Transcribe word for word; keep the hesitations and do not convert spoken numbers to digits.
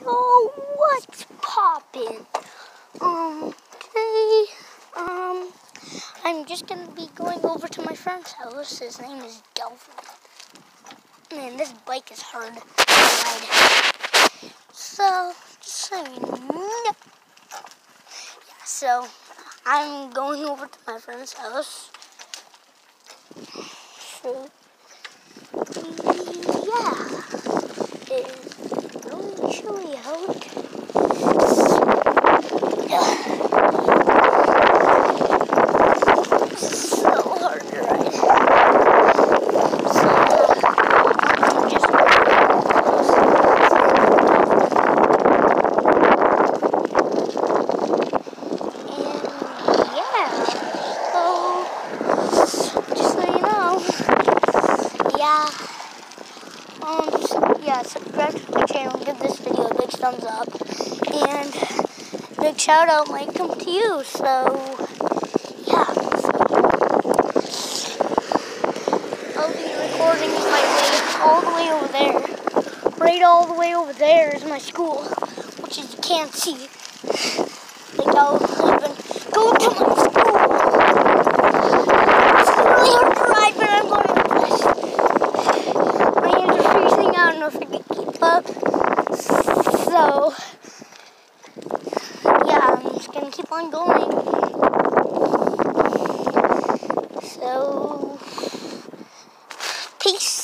Yo, what's poppin'? Um, today, um, I'm just gonna be going over to my friend's house. His name is Delvin. Man, this bike is hard to ride. So, just so you know. Yeah, so, I'm going over to my friend's house. So, yeah. It's really chilly out. So hard to ride. So, I'm just and yeah. So, just so you know, yeah. Um, just, yeah, subscribe to my channel, give this video a big thumbs up, and big shout out might come to you. So, yeah. I'll be recording my way all the way over there. Right all the way over there is my school, which is, you can't see. Like, I'll even go to my school. It's really hard to ride, but I'm going to push. My hands are freezing. I don't know if I can keep up. So, yeah, I'm just going to keep on going. So, peace.